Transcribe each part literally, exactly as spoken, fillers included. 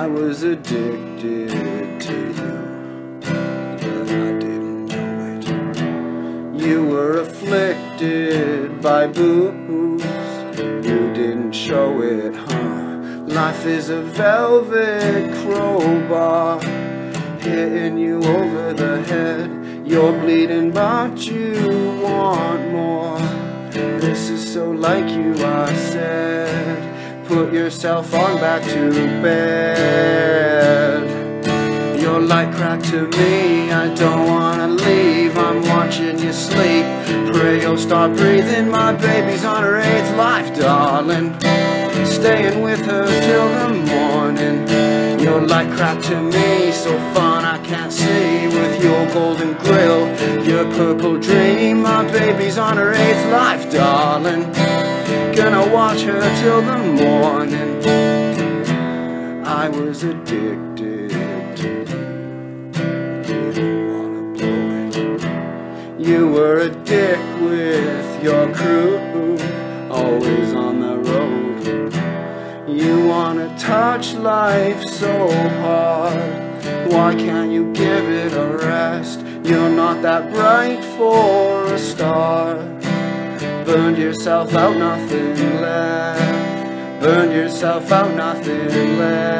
I was addicted to you, but I didn't know it. You were afflicted by booze, you didn't show it, huh? Life is a velvet crowbar, hitting you over the head. You're bleeding but you want more. This is so like you, I said. Put yourself on back to bed. You're like crack to me, I don't wanna leave. I'm watching you sleep. Pray you'll start breathing. My baby's on her eighth life, darling. Staying with her till the morning. You're like crack to me, so fun I can't see. With your golden grill, your purple dream. My baby's on her eighth life, darling. Gonna watch her till the morning. I was addicted to you, didn't wanna blow it. You were a dick with your crew, always on the road. You wanna touch life so hard, why can't you give it a rest? You're not that bright for a star. Burned yourself out, nothing left. Burned yourself out, nothing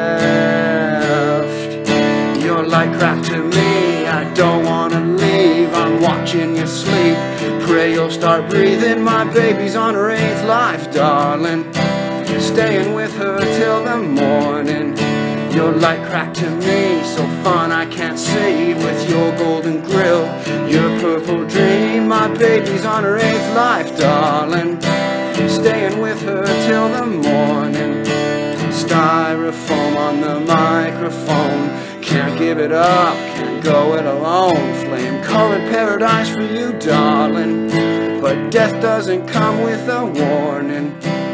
left. You're like crack to me, I don't wanna leave. I'm watching you sleep. Pray you'll start breathing. My baby's on her eighth life, darling. Staying with her till the morning. You're like crack to me, so fun I can't see. With your golden grill, your purple dream. My baby's on her eighth life, darling. Staying with her till the morning. Styrofoam on the microphone. Can't give it up, can't go it alone. Flame-colored paradise for you, darling. But death doesn't come with a warning.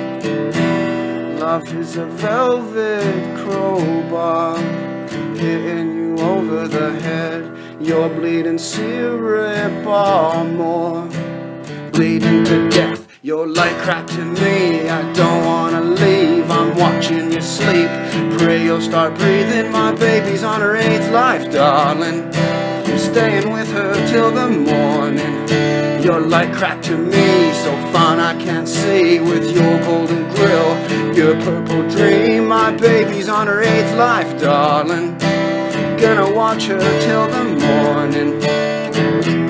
Love is a velvet crowbar, hitting you over the head. You're bleeding syrup or more, bleeding to death. You're like crap to me, I don't wanna leave. I'm watching you sleep. Pray you'll start breathing. My baby's on her eighth life, darling. I'm staying with her till the morning. You're like crack to me, so fun I can't see. With your golden grill, your purple dream. My baby's on her eighth life, darling. Gonna watch her till the morning.